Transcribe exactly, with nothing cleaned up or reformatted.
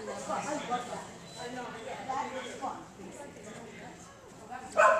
I love that. I know. Yeah, that is fun.